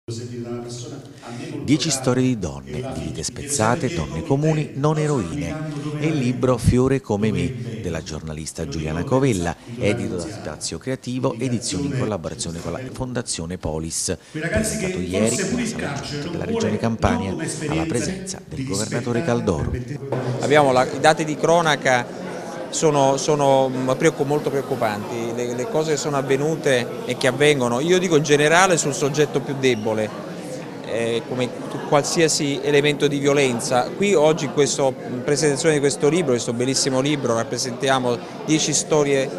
10 storie di donne, di vite spezzate, donne comuni, non eroine. È il libro Fiore come me della giornalista Giuliana Covella, edito da Spazio Creativo, edizioni in collaborazione con la Fondazione Polis, presentato ieri nella Sala Giunta della Regione Campania alla presenza del governatore Caldoro. Abbiamo i dati di cronaca sono molto preoccupanti, le cose che sono avvenute e che avvengono, io dico in generale sul soggetto più debole, come qualsiasi elemento di violenza. Qui oggi in questa presentazione di questo libro, questo bellissimo libro, rappresentiamo 10 storie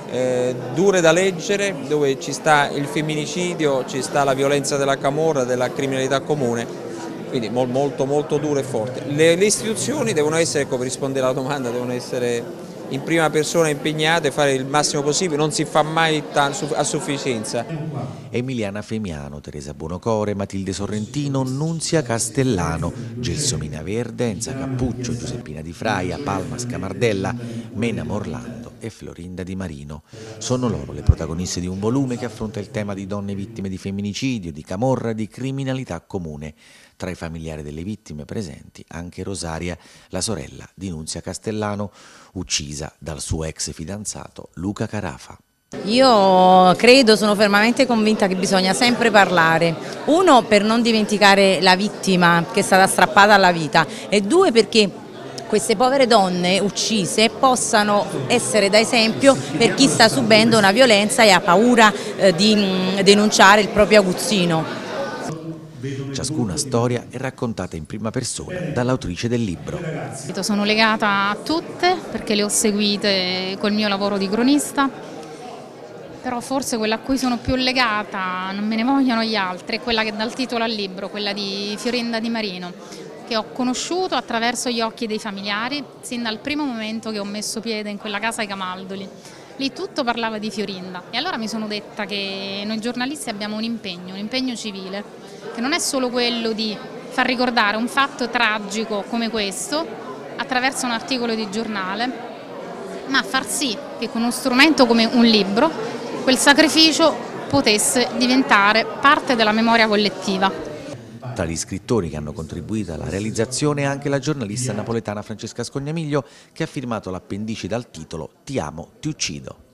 dure da leggere, dove ci sta il femminicidio, ci sta la violenza della camorra, della criminalità comune, quindi molto dure e forti. Le istituzioni devono essere, per rispondere alla domanda, devono essere in prima persona impegnate a fare il massimo possibile, non si fa mai a sufficienza. Emiliana Femiano, Teresa Buonocore, Matilde Sorrentino, Nunzia Castellano, Gelsomina Verde, Enza Cappuccio, Giuseppina Di Fraia, Palma Scamardella, Mena Morlando e Florinda Di Marino. Sono loro le protagoniste di un volume che affronta il tema di donne vittime di femminicidio, di camorra, di criminalità comune. Tra i familiari delle vittime presenti anche Rosaria, la sorella di Nunzia Castellano, uccisa dal suo ex fidanzato Luca Carafa. Io credo, sono fermamente convinta che bisogna sempre parlare, uno per non dimenticare la vittima che è stata strappata alla vita e due perché queste povere donne uccise possano essere da esempio per chi sta subendo una violenza e ha paura di denunciare il proprio aguzzino. Ciascuna storia è raccontata in prima persona dall'autrice del libro. Sono legata a tutte perché le ho seguite col mio lavoro di cronista, però forse quella a cui sono più legata, non me ne vogliono gli altri, è quella che dà il titolo al libro, quella di Florinda Di Marino, che ho conosciuto attraverso gli occhi dei familiari sin dal primo momento che ho messo piede in quella casa ai Camaldoli. Lì tutto parlava di Florinda e allora mi sono detta che noi giornalisti abbiamo un impegno civile, che non è solo quello di far ricordare un fatto tragico come questo attraverso un articolo di giornale, ma far sì che con uno strumento come un libro quel sacrificio potesse diventare parte della memoria collettiva. Tra gli scrittori che hanno contribuito alla realizzazione anche la giornalista napoletana Francesca Scognamiglio, che ha firmato l'appendice dal titolo Ti amo, ti uccido.